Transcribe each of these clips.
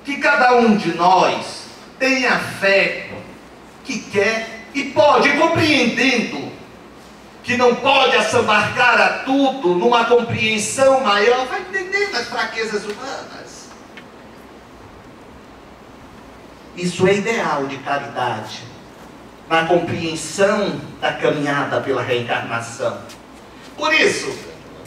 que cada um de nós tenha fé que quer e pode, compreendendo que não pode assambarcar a tudo numa compreensão maior, vai entendendo as fraquezas humanas. Isso é ideal de caridade, na compreensão da caminhada pela reencarnação. Por isso,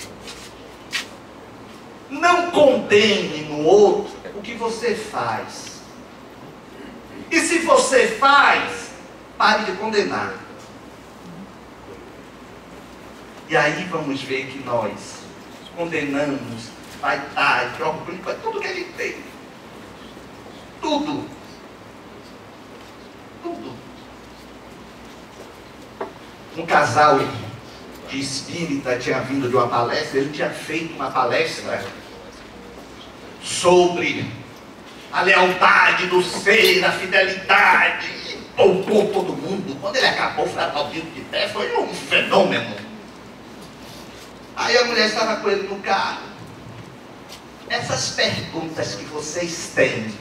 não condene no outro o que você faz. E se você faz, pare de condenar. E aí vamos ver que nós condenamos vaidade, orgulho, tudo que a gente tem. Tudo. Tudo. Um casal de espírita tinha vindo de uma palestra, ele tinha feito uma palestra sobre a lealdade do ser, a fidelidade, e poupou todo mundo. Quando ele acabou, foi aplaudido de pé, foi um fenômeno. Aí a mulher estava com ele no carro. Essas perguntas que vocês têm.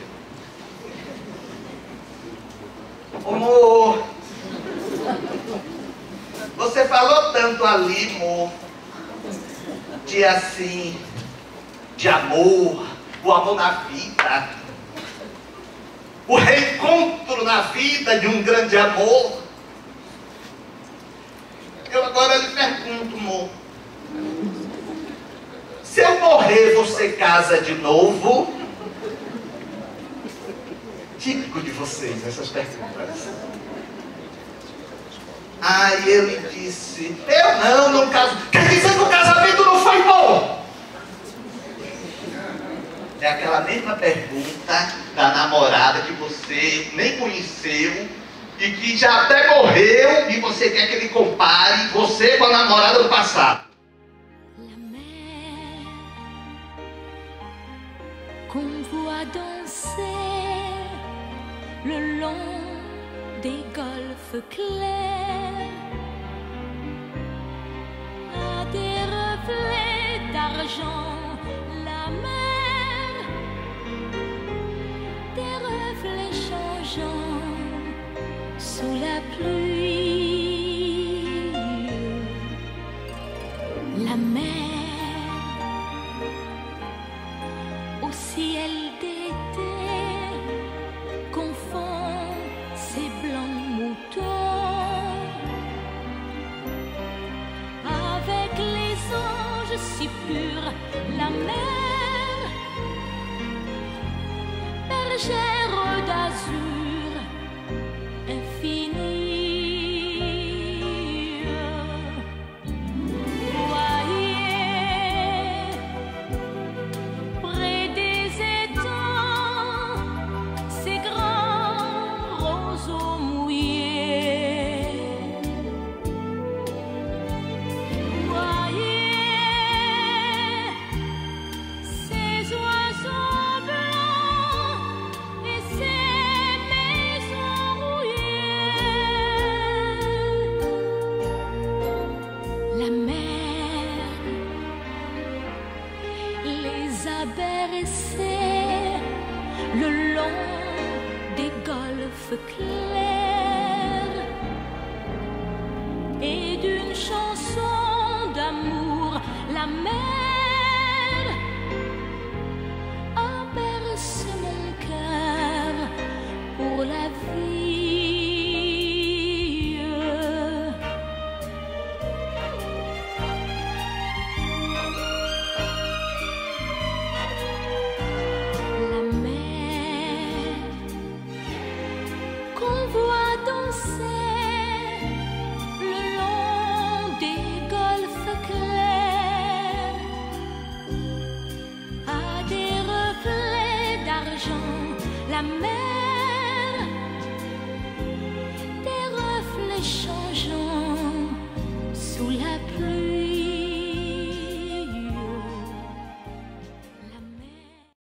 Amor, você falou tanto ali, amor, de assim, de amor, o amor na vida, o reencontro na vida de um grande amor. Eu agora lhe pergunto, amor, se eu morrer, você casa de novo? Típico de vocês, essas perguntas. Aí ele disse, eu não caso. Quer dizer que o casamento não foi bom? É aquela mesma pergunta da namorada que você nem conheceu e que já até morreu e você quer que ele compare você com a namorada do passado. Qu'on voit danser le long des golfes clairs à des reflets d'argent, la mer, des reflets changeants sous la pluie, la mer au ciel d'été confond ses blancs moutons avec les anges si purs, la mer bergère d'azur infini. Le long des golfes clairs et d'une chanson d'amour, la mer a bercé mon cœur pour la vie. La mer, des reflets chauds